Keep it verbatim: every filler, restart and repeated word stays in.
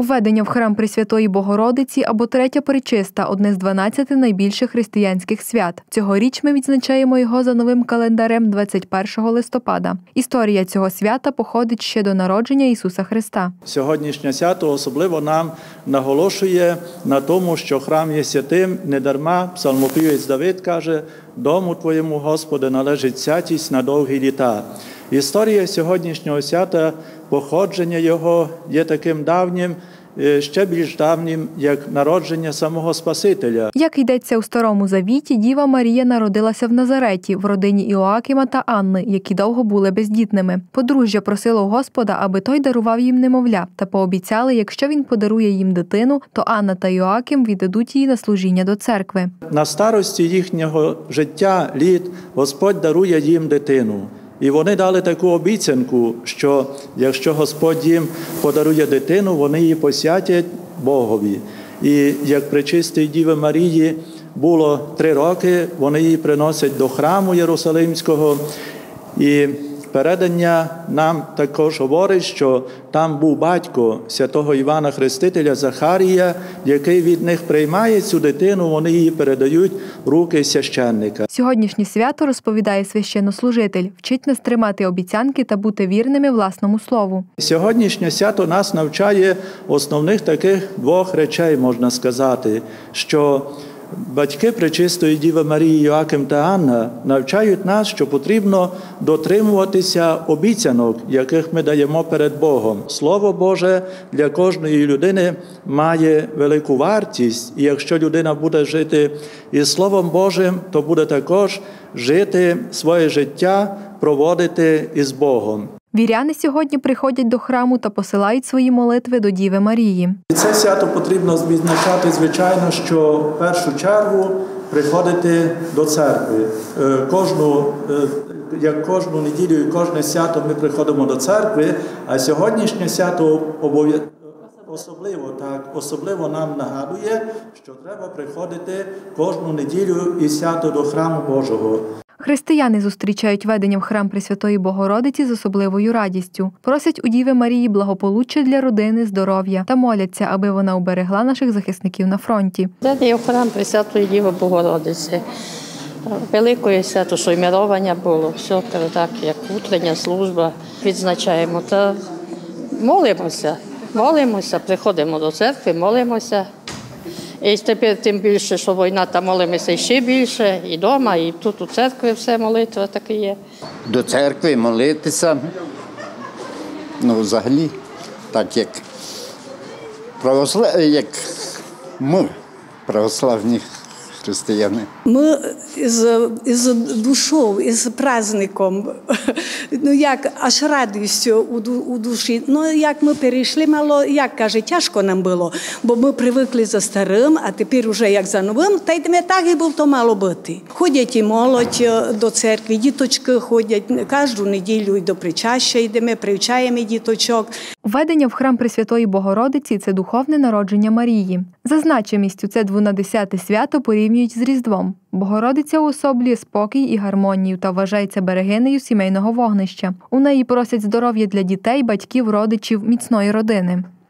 Введення в храм Пресвятої Богородиці або Третя Пречиста – одне з дванадцяти найбільших християнських свят. Цьогоріч ми відзначаємо його за новим календарем двадцять першого листопада. Історія цього свята походить ще до народження Ісуса Христа. Сьогоднішнє свято особливо нам наголошує на тому, що храм є святим. Недарма псалмопівець Давид каже: «Дому Твоєму, Господи, належить святість на довгі літа». Історія сьогоднішнього свята, походження його є таким давнім, ще більш давнім, як народження самого Спасителя. Як йдеться у Старому Завіті, Діва Марія народилася в Назареті, в родині Іоакима та Анни, які довго були бездітними. Подружжя просило Господа, аби той дарував їм немовля, та пообіцяли, якщо він подарує їм дитину, то Анна та Іоаким віддадуть її на служіння до церкви. На старості їхнього життя, літ, Господь дарує їм дитину. І вони дали таку обіцянку, що якщо Господь їм подарує дитину, вони її посвятять Богові. І як пречистій Діви Марії було три роки, вони її приносять до храму Єрусалимського. І передання нам також говорить, що там був батько святого Івана Хрестителя Захарія, який від них приймає цю дитину, вони її передають в руки священника. Сьогоднішнє свято, розповідає священнослужитель, вчить нас тримати обіцянки та бути вірними власному слову. Сьогоднішнє свято нас навчає основних таких двох речей, можна сказати, що батьки Пречистої Діви Марії Іоаким та Анна навчають нас, що потрібно дотримуватися обіцянок, яких ми даємо перед Богом. Слово Боже для кожної людини має велику вартість, і якщо людина буде жити із Словом Божим, то буде також жити своє життя, проводити із Богом. Віряни сьогодні приходять до храму та посилають свої молитви до Діви Марії. Це свято потрібно відзначати, звичайно, що в першу чергу приходити до церкви. Кожну, як кожну неділю і кожне свято ми приходимо до церкви, а сьогоднішнє свято особливо, так, особливо нам нагадує, що треба приходити кожну неділю і свято до храму Божого. Християни зустрічають ведення в храм Пресвятої Богородиці з особливою радістю. Просять у Діви Марії благополуччя для родини, здоров'я та моляться, аби вона уберегла наших захисників на фронті. Це в храм Пресвятої Діви Богородиці. Великої свято, що й мировання було, все так, як утрення служба відзначаємо. Та молимося, молимося, приходимо до церкви, молимося. І тепер тим більше, що війна, там молимося ще більше, і вдома, і тут у церкві все молитва таке є. До церкви молитися, ну взагалі, так як, православ... як ми, православні християни. Ми із, із душою, із праздником, ну як, аж радістю у, у душі. Ну як ми перейшли мало, як каже, тяжко нам було, бо ми привикли за старим, а тепер уже як за новим, та й так і було то мало бути. Ходять і молодь до церкви, діточки ходять, кожну неділю і до причаща йдемо, привчаємо діточок. Введення в храм Пресвятої Богородиці – це духовне народження Марії. За значимістю це дванадесяте свято порівнюють з Різдвом. Богородиця уособлює спокій і гармонію та вважається берегинею сімейного вогнища. У неї просять здоров'я для дітей, батьків, родичів, міцної родини.